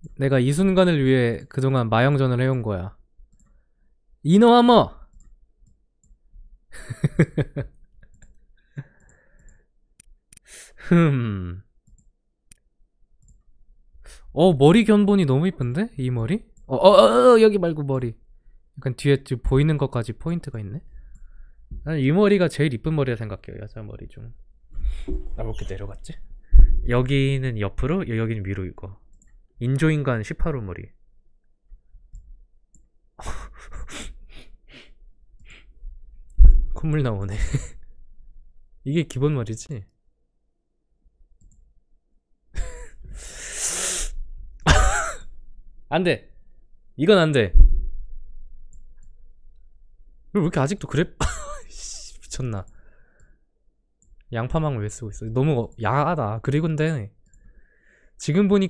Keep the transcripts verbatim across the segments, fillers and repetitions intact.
내가 이 순간을 위해 그동안 마영전을 해온 거야. 이노하머! 흠. 어, 머리 견본이 너무 이쁜데? 이 머리? 어, 어, 어, 어, 여기 말고 머리. 약간 뒤에 좀 보이는 것까지 포인트가 있네? 난 이 머리가 제일 이쁜 머리라 생각해요, 여자 머리 중. 나 왜 이렇게 내려갔지? 여기는 옆으로, 여기는 위로 이거. 인조인간 십팔 호 머리. 콧물 나오네. 이게 기본 머리지? 안돼! 이건 안돼! 왜 이렇게 아직도 그래? 미쳤나. 양파망을 왜 쓰고 있어? 너무 야하다. 그리고 근데 지금 보니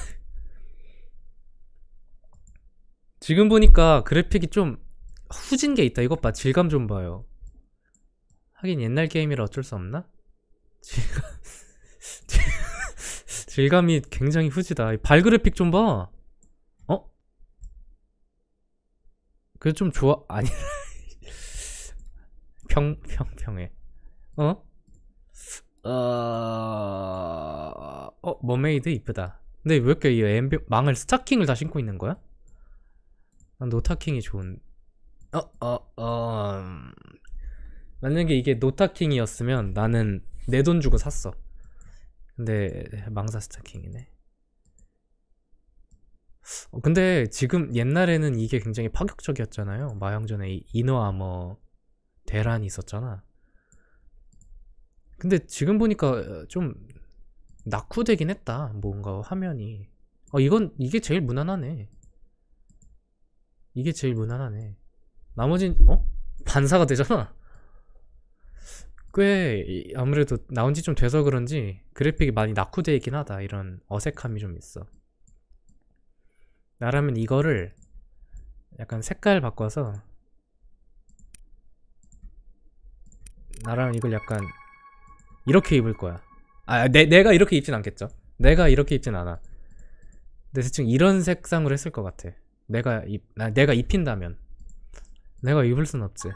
지금 보니까 그래픽이 좀 후진 게 있다. 이것 봐. 질감 좀 봐요. 하긴 옛날 게임이라 어쩔 수 없나? 질감 질감이 굉장히 후지다. 발 그래픽 좀 봐. 어? 그게 좀 좋아. 아니. 평, 평, 평해. 어? 어, 어, 머메이드 이쁘다. 근데 왜 이렇게 이 엠비 망을 스타킹을 다 신고 있는 거야? 난 노타킹이 좋은. 어, 어, 어. 음. 만약에 이게 노타킹이었으면 나는 내 돈 주고 샀어. 근데 망사 스타킹이네. 어, 근데 지금 옛날에는 이게 굉장히 파격적이었잖아요. 마영전에 이너 아머 대란이 있었잖아. 근데 지금 보니까 좀 낙후되긴 했다. 뭔가 화면이. 어, 이건 이게 제일 무난하네. 이게 제일 무난하네. 나머진 어? 반사가 되잖아. 꽤 아무래도 나온 지 좀 돼서 그런지 그래픽이 많이 낙후되어 있긴 하다. 이런 어색함이 좀 있어. 나라면 이거를 약간 색깔 바꿔서, 나라면 이걸 약간 이렇게 입을 거야. 아, 내, 내가 이렇게 입진 않겠죠. 내가 이렇게 입진 않아. 근데 대충 이런 색상으로 했을 것 같아. 내가 입, 나, 내가 입힌다면. 내가 입을 순 없지.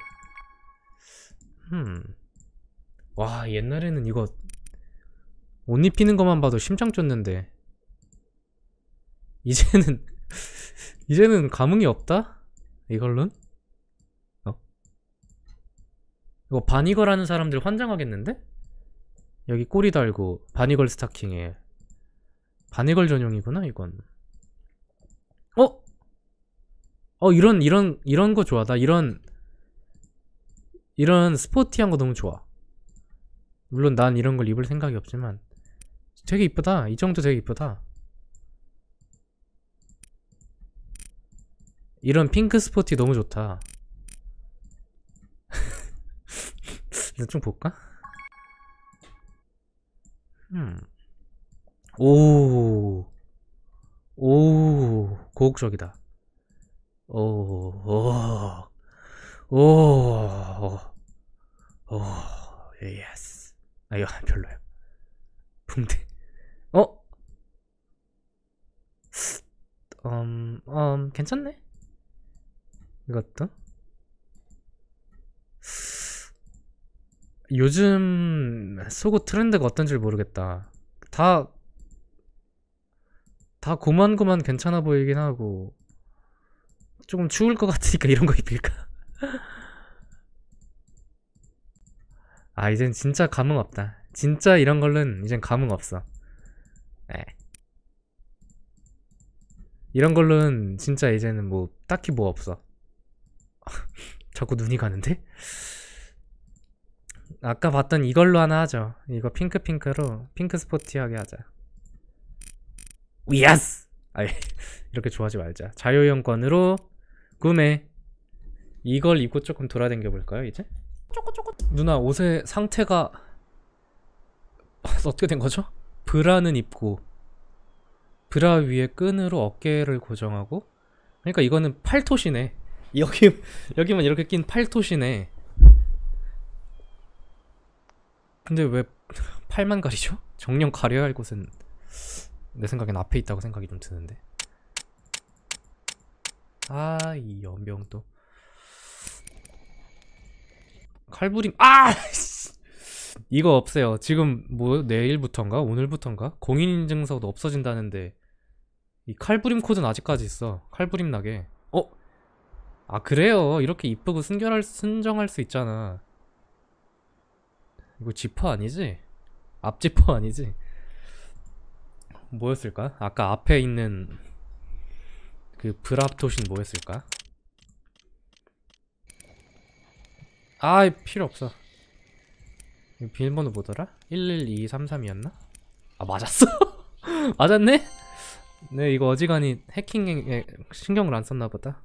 음. 와, 옛날에는 이거 옷 입히는 것만 봐도 심장 쫓는데 이제는 이제는 감흥이 없다? 이걸론? 어? 이거 바니걸 하는 사람들 환장하겠는데? 여기 꼬리 달고 바니걸 스타킹에. 바니걸 전용이구나 이건. 어? 어, 이런 이런 이런 거 좋아. 나 이런 이런 스포티한 거 너무 좋아. 물론 난 이런 걸 입을 생각이 없지만 되게 이쁘다. 이 정도 되게 이쁘다. 이런 핑크 스포티 너무 좋다. 이거 좀 볼까? 음. 오. 오. 고혹적이다. 오. 오. 오. 오. 예스. 아, 이거 별로야. 붕대. 어? 음, 음, 괜찮네? 이것도? 요즘 속옷 트렌드가 어떤지 모르겠다. 다, 다 고만고만 괜찮아 보이긴 하고, 조금 추울 것 같으니까 이런 거 입힐까? 아, 이젠 진짜 감흥 없다. 진짜 이런 걸로는 이젠 감흥 없어. 에. 이런 걸로는 진짜 이제는 뭐 딱히 뭐 없어. 자꾸 눈이 가는데? 아까 봤던 이걸로 하나 하죠. 이거 핑크핑크로 핑크 스포티하게 하자. 예스! 아이, 이렇게 좋아하지 말자. 자유형권으로 구매. 이걸 입고 조금 돌아다녀 볼까요 이제? 누나 옷의 상태가 어떻게 된 거죠? 브라는 입고 브라 위에 끈으로 어깨를 고정하고, 그러니까 이거는 팔토시네. 여기 여기만 이렇게 낀 팔토시네. 근데 왜 팔만 가리죠? 정령 가려야 할 곳은 내 생각엔 앞에 있다고 생각이 좀 드는데. 아, 이 연병도. 칼부림. 아! 이거 없애요. 지금 뭐 내일부턴가? 오늘부턴가? 공인인증서도 없어진다는데 이 칼부림 코드는 아직까지 있어. 칼부림 나게. 어? 아, 그래요. 이렇게 이쁘고 순결할, 순정할 수 있잖아. 이거 지퍼 아니지? 앞지퍼 아니지? 뭐였을까? 아까 앞에 있는 그 브랍토신 뭐였을까? 아, 필요 없어. 비밀번호 뭐더라? 일일이삼삼이었나? 아, 맞았어? 맞았네? 네, 이거 어지간히 해킹에 신경을 안 썼나 보다.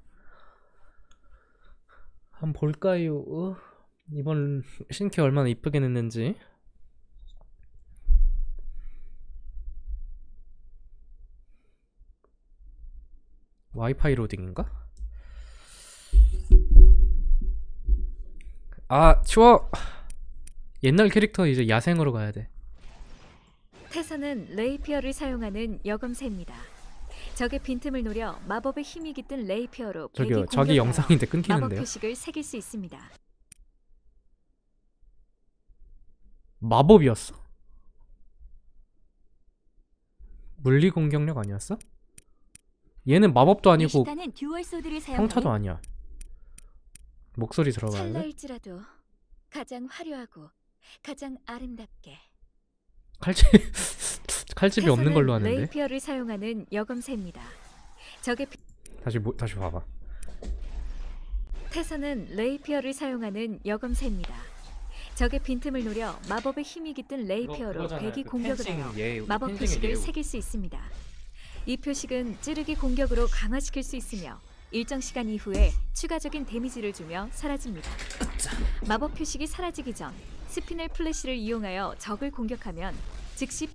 한번 볼까요? 어? 이번 신캐 얼마나 이쁘게 냈는지. 와이파이 로딩인가? 아, 추워! 옛날 캐릭터 이제 야생으로 가야 돼. 태사는 레이피어를 사용하는 여검새입니다. 적의 빈틈을 노려 마법의 힘이 깃든 레이피어로 저기요, 백이 자기 공격하여 영상인데 마법 끊기는데요? 표식을 새길 수 있습니다. 마법이었어? 물리 공격력 아니었어? 얘는 마법도 아니고 이시카는 듀얼 소드를 평타도 사용하여 아니야. 목소리 들어봐야 돼? 찰나일지라도 가장 화려하고 가장 아름답게. 칼집 칼집이 없는 걸로 태사는 아는데. 레이피어를 사용하는 여검새입니다. 적의 빈- 다시 뭐, 다시 봐봐. 태사는 레이피어를 사용하는 여검새입니다. 적의 빈틈을 노려 마법의 힘이 깃든 레이피어로 백이 공격을 하여 마법 표식을 새길 수 있습니다. 이 표식은 찌르기 공격으로 강화시킬 수 있으며 일정 시간 이후에 추가적인 데미지를 주며 사라집니다. 마법 표식이 사라지기 전 스피넬 플래시를 이용하여 적을 공격하면 즉시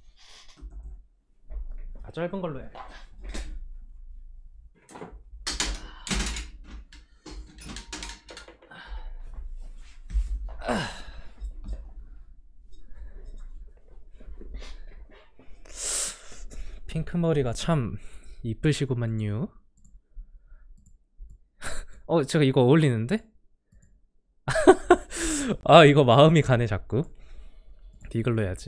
아, 짧은 걸로 해. 핑크 머리가 참 이쁘시구만요. 어, 제가 이거 어울리는데? 아, 이거 마음이 가네 자꾸. 이걸로 해야지.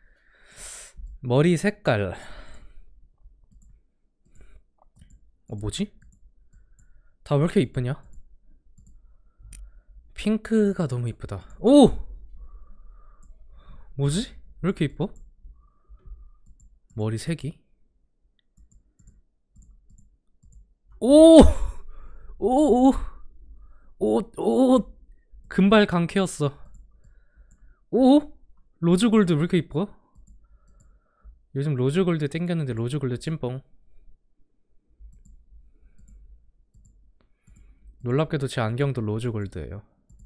머리 색깔. 어, 뭐지? 다 왜 이렇게 이쁘냐? 핑크가 너무 이쁘다. 오! 뭐지? 왜 이렇게 이뻐? 머리 색이? 오! 오! 오! 오! 오! 금발 강캐였어. 오! 로즈골드 왜 이렇게 이뻐? 요즘 로즈골드 땡겼는데 로즈골드 찐뽕. 놀랍게도 제 안경도 로즈골드예요.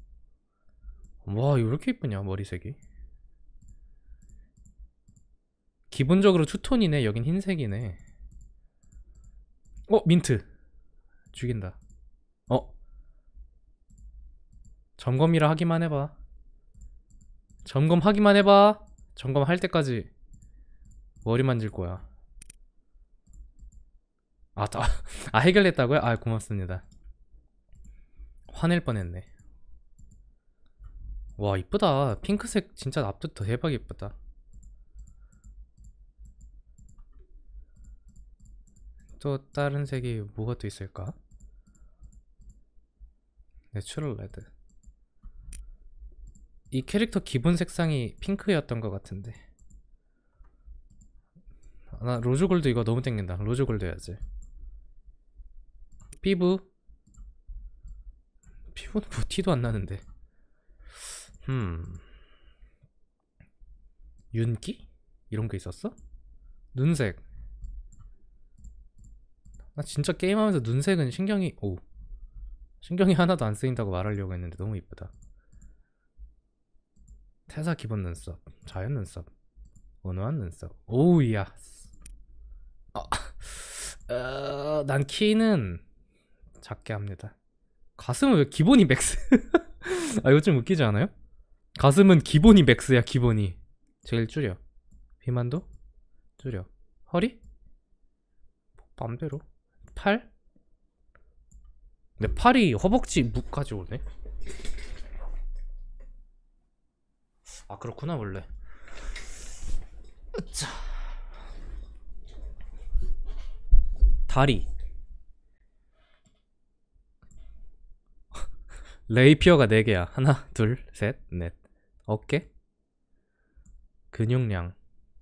와, 이거 왜 이렇게 이쁘냐 머리색이. 기본적으로 투톤이네. 여긴 흰색이네. 어, 민트 죽인다. 어, 점검이라 하기만 해봐. 점검하기만 해봐. 점검할 때까지 머리 만질 거야. 아, 다, 아 해결됐다고요? 아, 고맙습니다. 화낼 뻔했네. 와, 이쁘다. 핑크색 진짜 납득 대박 이쁘다. 또 다른 색이 뭐가 또 있을까? 내추럴 레드. 이 캐릭터 기본 색상이 핑크였던 것 같은데. 나 로즈골드 이거 너무 땡긴다. 로즈골드 해야지. 피부. 피부는 뭐 티도 안 나는데. 음. 윤기? 이런 게 있었어? 눈색. 나 진짜 게임하면서 눈색은 신경이 오 신경이 하나도 안 쓰인다고 말하려고 했는데 너무 이쁘다. 태사 기본 눈썹, 자연 눈썹, 온화한 눈썹. 오우야. 아, 어, 난 키는 작게 합니다. 가슴은 왜 기본이 맥스? 아, 이거 좀 웃기지 않아요? 가슴은 기본이 맥스야. 기본이 제일 줄여. 비만도 줄여. 허리? 맘대로. 팔? 내 팔이 허벅지 무까지 오네. 아 그렇구나 원래. 자 다리. 레이피어가 네 개야. 하나 둘 셋 넷. 어깨 근육량.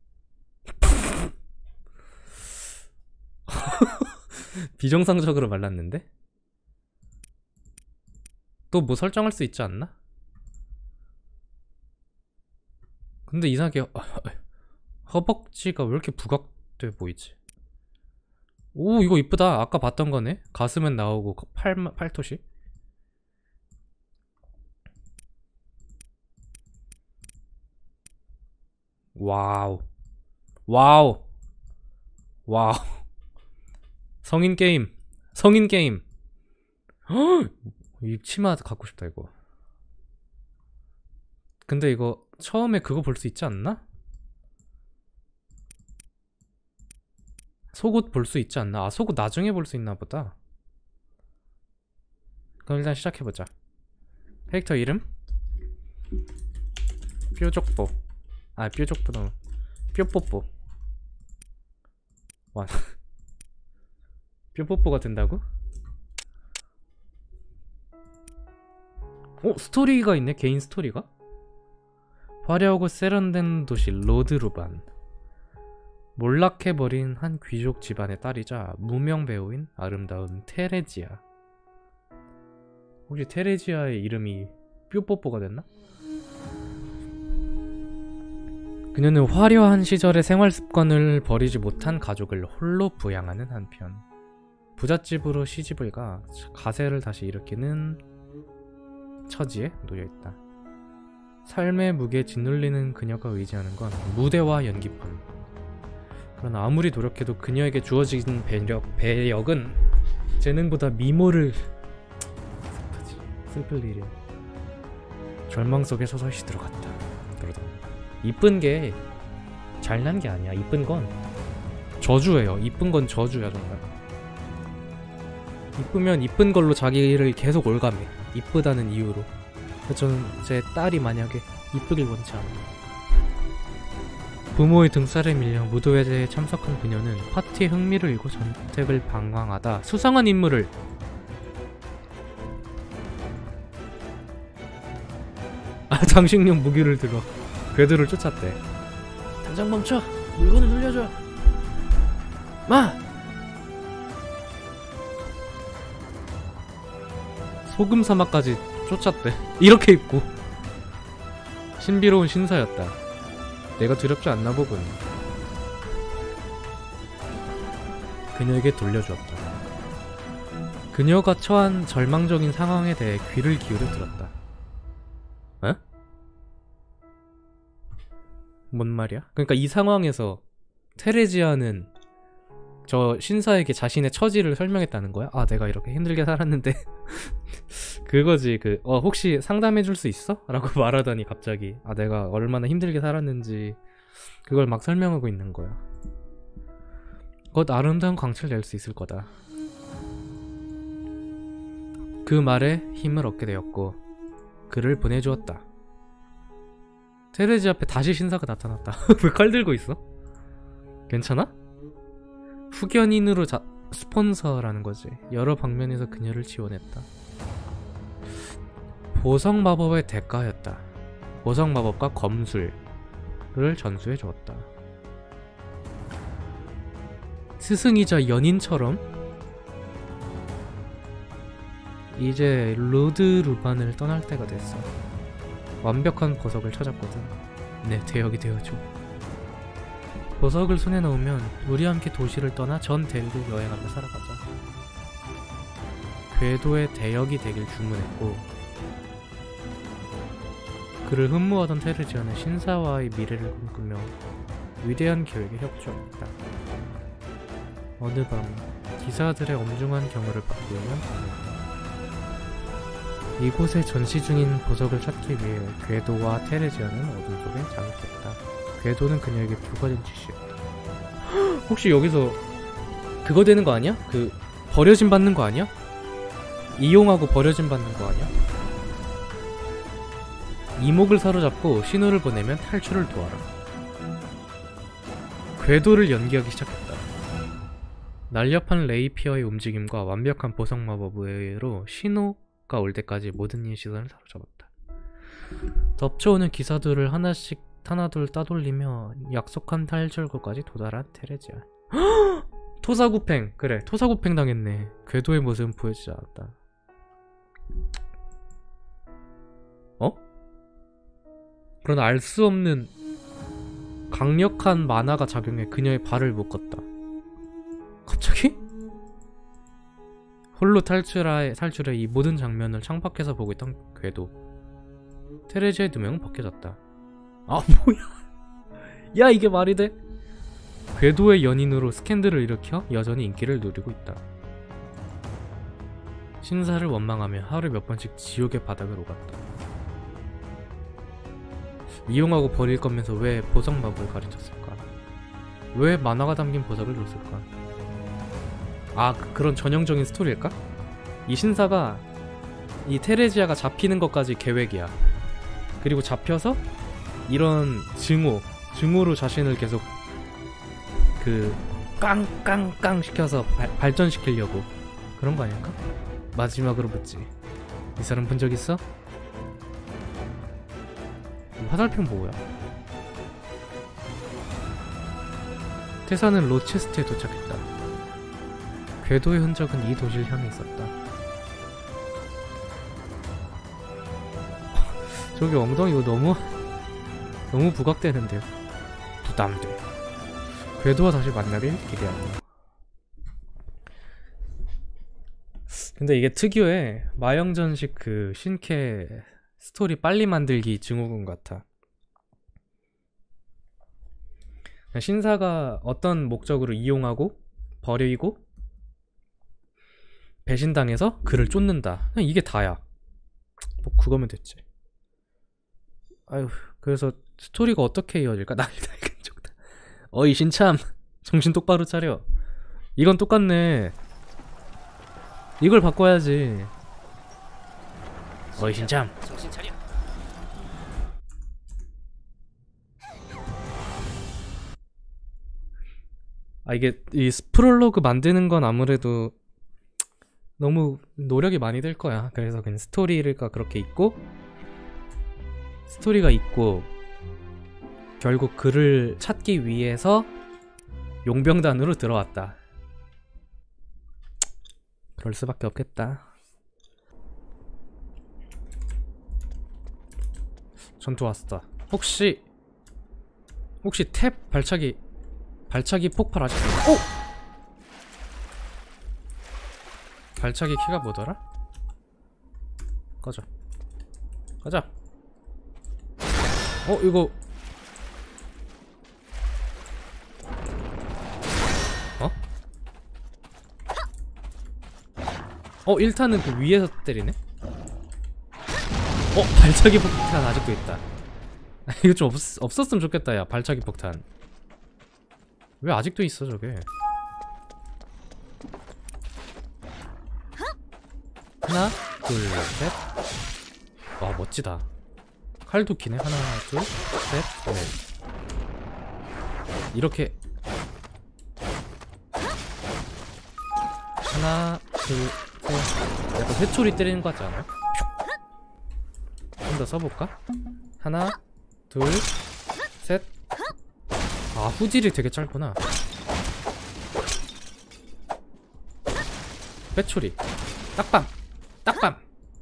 비정상적으로 말랐는데? 또 뭐 설정할 수 있지 않나? 근데 이상하게 허벅지가 왜 이렇게 부각돼 보이지? 오 이거 이쁘다. 아까 봤던 거네. 가슴은 나오고 팔, 팔토시. 와우 와우 와우. 성인 게임 성인 게임. 헉! 이 치마 갖고 싶다 이거. 근데 이거 처음에 그거 볼 수 있지 않나? 속옷 볼 수 있지 않나? 아 속옷 나중에 볼 수 있나 보다. 그럼 일단 시작해보자. 캐릭터 이름 뾰족보. 아 뾰족보다 뾰뽀뽀. 와 뾰뽀뽀가 된다고? 어? 스토리가 있네? 개인 스토리가? 화려하고 세련된 도시 로드루반. 몰락해버린 한 귀족 집안의 딸이자 무명 배우인 아름다운 테레지아. 혹시 테레지아의 이름이 뾰뽀뽀가 됐나? 그녀는 화려한 시절의 생활습관을 버리지 못한 가족을 홀로 부양하는 한편 부잣집으로 시집을 가 가세를 다시 일으키는 처지에 놓여있다. 삶의 무게에 짓눌리는 그녀가 의지하는 건 무대와 연기뿐. 그러나 아무리 노력해도 그녀에게 주어진 배력, 배역은 재능보다 미모를... 슬프지. 슬플 일이야. 절망 속에 서서히 들어갔다. 그러다 이쁜 게 잘난 게 아니야. 이쁜 건 저주예요. 이쁜 건 저주야 정말. 이쁘면 이쁜 걸로 자기를 계속 올감해. 이쁘다는 이유로. 저는 제 딸이 만약에 이쁘길 원치 않아요. 부모의 등살에 밀려 무도회에 참석한 그녀는 파티에 흥미를 잃고 전택을 방황하다 수상한 인물을 아 장식용 무기를 들어 궤도를 쫓았대. 당장 멈춰! 물건을 돌려줘! 마! 소금 사막까지 쫓았대. 이렇게 입고. 신비로운 신사였다. 내가 두렵지 않나 보군. 그녀에게 돌려주었다. 그녀가 처한 절망적인 상황에 대해 귀를 기울여 들었다. 에? 뭔 말이야? 그러니까 이 상황에서 테레지아는 저 신사에게 자신의 처지를 설명했다는 거야? 아 내가 이렇게 힘들게 살았는데 그거지. 그 어 혹시 상담해줄 수 있어? 라고 말하더니 갑자기 아 내가 얼마나 힘들게 살았는지 그걸 막 설명하고 있는 거야. 곧 아름다운 광채를 낼 수 있을 거다. 그 말에 힘을 얻게 되었고 그를 보내주었다. 테레지 앞에 다시 신사가 나타났다. 왜 칼 들고 있어? 괜찮아? 후견인으로 자, 스폰서라는 거지. 여러 방면에서 그녀를 지원했다. 보석 마법의 대가였다. 보석 마법과 검술을 전수해 주었다. 스승이자 연인처럼 이제 로드루반을 떠날 때가 됐어. 완벽한 보석을 찾았거든. 내 대역이 되어줘. 보석을 손에 넣으면 우리 함께 도시를 떠나 전 대륙을 여행하며 살아가자. 궤도의 대역이 되길 주문했고 그를 흠모하던 테르지아는 신사와의 미래를 꿈꾸며 위대한 계획에 협조했다. 어느 밤 기사들의 엄중한 경호를 받고 있는 밤이었다. 이곳에 전시 중인 보석을 찾기 위해 궤도와 테레지아는 어둠 속에 잠입했다. 궤도는 그녀에게 두 가지 지시였다. 혹시 여기서 그거 되는 거 아니야? 그 버려짐 받는 거 아니야? 이용하고 버려짐 받는 거 아니야? 이목을 사로잡고 신호를 보내면 탈출을 도와라. 궤도를 연기하기 시작했다. 날렵한 레이피어의 움직임과 완벽한 보석 마법 외로 신호가 올 때까지 모든 이의 시선을 사로잡았다. 덮쳐오는 기사들을 하나씩 하나둘 따돌리며 약속한 탈출구까지 도달한 테레지아. 토사구팽! 그래, 토사구팽 당했네. 궤도의 모습은 보여지지 않았다. 어? 그런 알 수 없는 강력한 만화가 작용해 그녀의 발을 묶었다. 갑자기? 홀로 탈출해, 탈출해 이 모든 장면을 창밖에서 보고 있던 궤도. 테레지아의 두 명은 벗겨졌다. 아 뭐야? 야 이게 말이 돼? 궤도의 연인으로 스캔들을 일으켜 여전히 인기를 누리고 있다. 신사를 원망하며 하루에 몇 번씩 지옥의 바닥을 오갔다. 이용하고 버릴 거면서 왜 보석 마법을 가르쳤을까? 왜 만화가 담긴 보석을 줬을까? 아 그, 그런 전형적인 스토리일까? 이 신사가 이 테레지아가 잡히는 것까지 계획이야. 그리고 잡혀서 이런 증오 증오로 자신을 계속 그 깡깡깡 시켜서 발, 발전시키려고 그런 거 아닐까? 마지막으로 묻지. 이 사람 본 적 있어? 화살표 뭐야? 태사는 로체스트에 도착했다. 궤도의 흔적은 이 도시를 향해 있었다. 저기 엉덩이 이거 너무 너무 부각되는데요. 부담돼. 궤도와 다시 만나길 기대한다. 근데 이게 특유의 마영전식 그 신캐 스토리 빨리 만들기 증후군 같아. 신사가 어떤 목적으로 이용하고 버리고 배신당해서 그를 쫓는다. 그냥 이게 다야. 뭐 그거면 됐지. 아유, 그래서 스토리가 어떻게 이어질까? 난리 날긴 적다. 어이 신참 정신 똑바로 차려. 이건 똑같네. 이걸 바꿔야지. 어이 신참 정신 차려. 아 이게 이 스프롤로그 만드는 건 아무래도 너무 노력이 많이 들 거야. 그래서 그냥 스토리가 그렇게 있고 스토리가 있고 결국 그를 찾기 위해서 용병단으로 들어왔다. 그럴 수밖에 없겠다. 전투 왔다. 혹시 혹시 탭 발차기 발차기 폭발 아직 오! 발차기 키가 뭐더라? 꺼져. 가자. 어 이거 어? 어 일 탄은 그 위에서 때리네? 어 발차기 폭탄 아직도 있다. 이거 좀 없, 없었으면 좋겠다. 야 발차기 폭탄 왜 아직도 있어 저게. 하나 둘셋. 와 멋지다. 칼도 기네. 하나 둘셋넷. 이렇게 하나 둘셋. 약간 회초리 때리는 거 같지 않아요? 좀 더 써볼까? 하나 둘셋. 아 후질이 되게 짧구나. 회초리 딱밤 딱밤.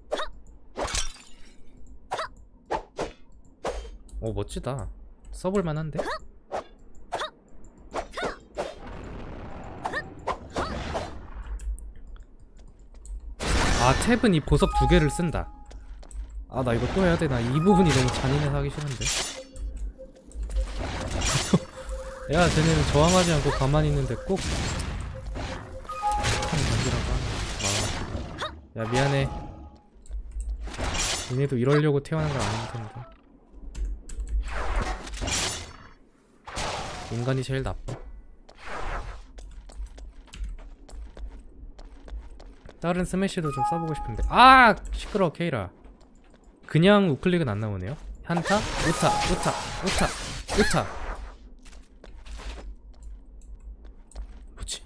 오 멋지다. 써볼만한데? 아 탭은 이 보석 두 개를 쓴다. 아 나 이거 또 해야 돼. 나 이 부분이 너무 잔인해서 하기 싫은데. 야 쟤네는 저항하지 않고 가만히 있는데 꼭 던지라고 하네. 야 미안해. 얘네도 이러려고 태어난 건 아닐 텐데. 인간이 제일 나빠. 다른 스매시도 좀 써보고 싶은데. 아! 시끄러워 케이라. 그냥 우클릭은 안 나오네요. 한타? 우타, 우타, 우타, 우타. 뭐지?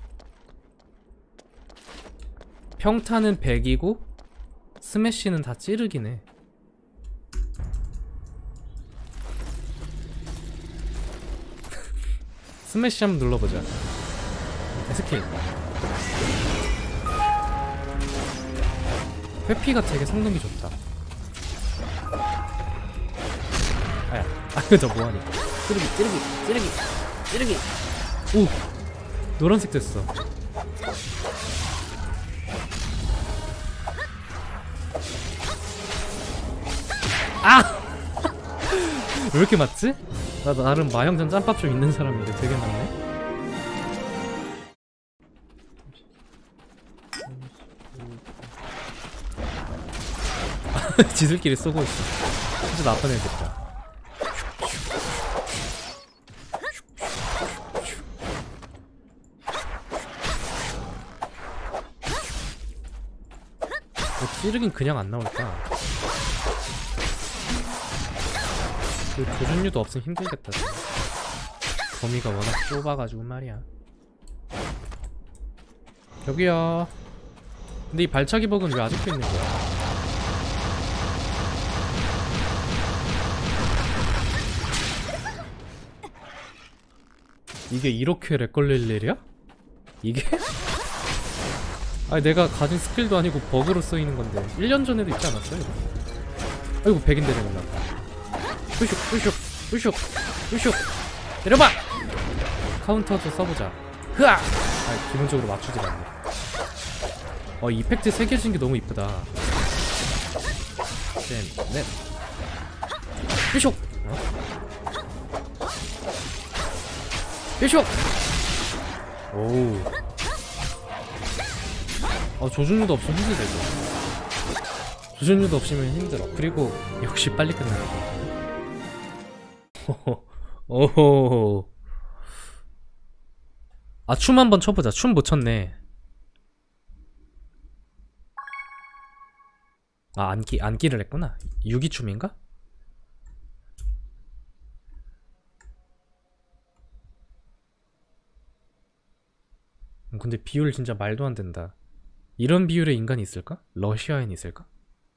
평타는 백이고 스매시는 다 찌르기네. 스매시 한번 눌러보자. 스킬. 회피가 되게 성능이 좋다. 아야, 아 저 뭐하니? 찌르기, 찌르기, 찌르기, 찌르기. 오, 노란색 됐어. 아! 왜 이렇게 맞지? 나 나름 마형전 짬밥 좀 있는 사람인데 되게 맞네. 지들끼리 쏘고 있어. 진짜 나쁜 애들이다. 뭐 찌르긴 그냥 안 나올까? 그 조준류도 없으면 힘들겠다. 범위가 워낙 좁아가지고 말이야. 여기야. 근데 이 발차기 버그는 왜 아직도 있는 거야? 이게 이렇게 렉 걸릴 일이야? 이게? 아니 내가 가진 스킬도 아니고 버그로 쓰이는 건데 일 년 전에도 있지 않았어요? 이거? 아이고 백인데 내가 뿌슉 뿌슉 뿌슉 뿌슉 내려봐! 카운터도 써보자. 흐아! 아 기본적으로 맞추질 않네. 어 이펙트 새겨진 게 너무 이쁘다. 셋, 넷 뿌슉! 어? 뾰쇼! 오우. 어, 조준류도 없으면 힘들다, 이거. 조준류도 없으면 힘들어. 그리고, 역시 빨리 끝나는 거. 오호. 아, 춤 한번 춰보자. 춤 못 췄네. 아, 안기, 안기를 했구나. 유기춤인가? 근데 비율 진짜 말도 안 된다. 이런 비율의 인간이 있을까? 러시아인 있을까?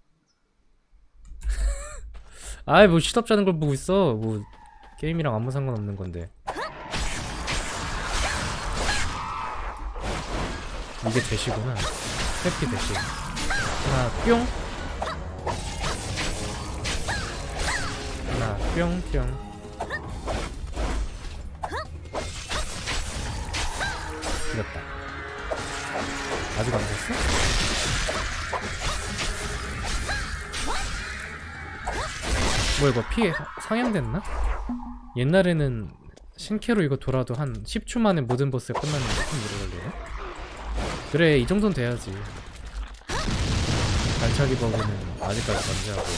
아이 뭐 시덥잖은 걸 보고 있어. 뭐 게임이랑 아무 상관없는 건데. 이게 대시구나. 해피 대시. 하나 뿅. 하나 뿅뿅. 이겼다. 아직 안 됐어? 뭐 이거 피해 상향됐나? 옛날에는 신캐로 이거 돌아도 한 십 초 만에 모든 보스가 끝났는데 좀 오래 걸리네? 그래 이 정도는 돼야지. 발차기 버그는 아직까지 존재하고.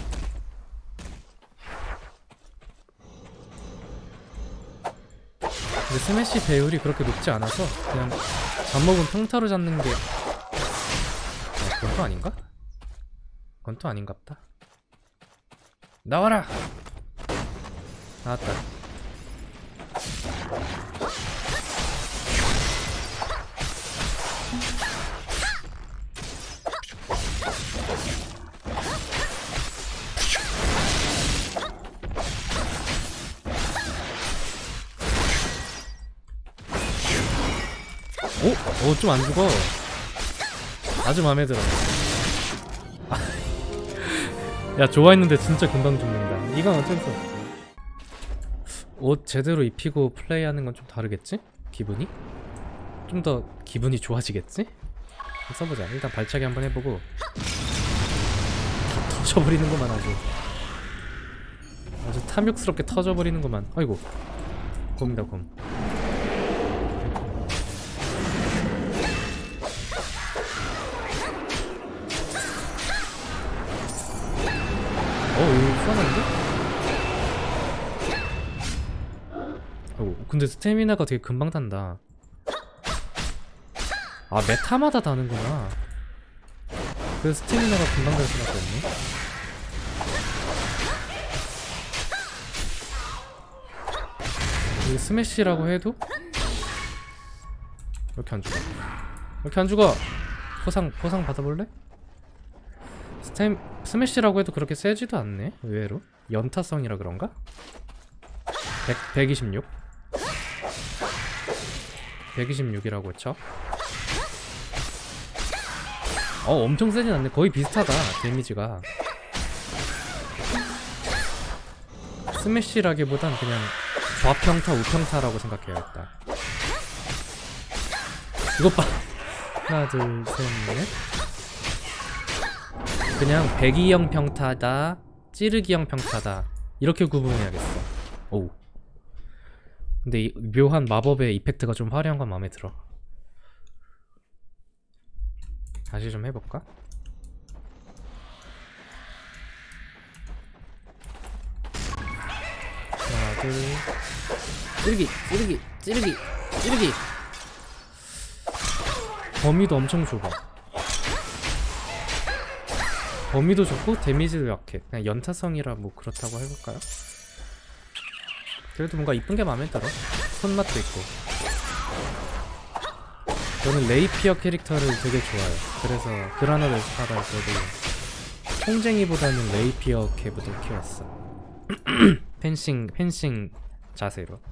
근데 스매시 배율이 그렇게 높지 않아서 그냥 잡먹은 평타로 잡는 게 아, 그건 또 아닌가? 그건 또 아닌갑다. 나와라! 나왔다. 오? 오, 좀 안 죽어. 아주 마음에 들어. 야, 좋아했는데 진짜 금방 죽는다. 이건 어쩔 수 없어. 옷 제대로 입히고 플레이하는 건 좀 다르겠지? 기분이? 좀 더 기분이 좋아지겠지? 써보자. 일단 발차기 한번 해보고. 다 터져버리는구만 아주. 아주 탐욕스럽게 터져버리는구만. 아이고. 곰이다 곰. 어, 이거 수상한데? 아이고, 근데 스태미나가 되게 금방 단다. 아, 메타마다 다는구나. 그 스태미나가 금방 될 수밖에 없네. 이 스매시라고 해도 이렇게 안 죽어. 이렇게 안 죽어. 포상 포상 받아볼래? 스템 스매시라고 해도 그렇게 세지도 않네. 의외로 연타성이라 그런가? 백, 백이십육 백이십육이라고 쳐. 어 엄청 세진 않네. 거의 비슷하다 데미지가. 스매시라기보단 그냥 좌평타 우평타라고 생각해야겠다. 이것 봐. 하나 둘 셋 넷. 그냥 배기형 평타다 찌르기형 평타다 이렇게 구분해야겠어. 오우. 근데 이 묘한 마법의 이펙트가 좀 화려한 건 마음에 들어. 다시 좀 해볼까? 하나 둘 찌르기 찌르기 찌르기 찌르기. 범위도 엄청 좁아. 범위도 좋고 데미지도 약해. 그냥 연타성이라 뭐 그렇다고 해볼까요? 그래도 뭔가 이쁜게 마음에 들어. 손맛도 있고. 저는 레이피어 캐릭터를 되게 좋아해요. 그래서 그라나다 에스파다를 그래도 총쟁이보다는 레이피어 캐부터 키웠어. 펜싱 펜싱 자세로.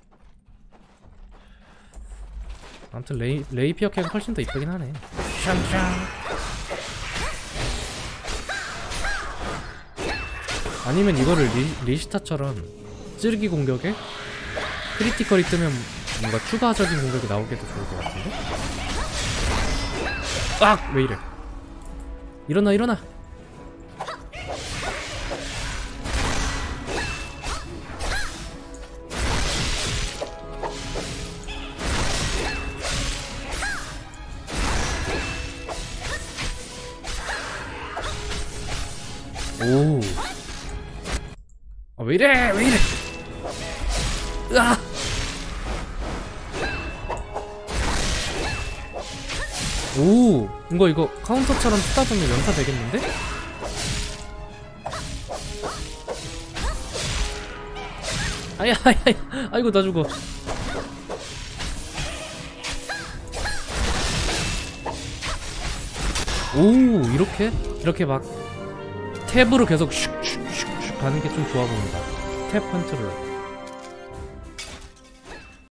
아무튼 레이, 레이피어 캐가 훨씬 더 이쁘긴 하네. 샹샹. 아니면 이거를 리, 리시타처럼 찌르기 공격에 크리티컬이 뜨면 뭔가 추가적인 공격이 나오게도 좋을 것 같은데? 악! 왜 이래? 일어나 일어나! 오. 아, 왜 이래! 왜 이래! 으아! 오! 이거 이거 카운터처럼 쓰다 보면 연타 되겠는데? 아야 아야 아이고 나 죽어. 오 이렇게? 이렇게 막 탭으로 계속 슉슉슉슉 가는 게 좀 좋아 보인다. 탭 컨트롤.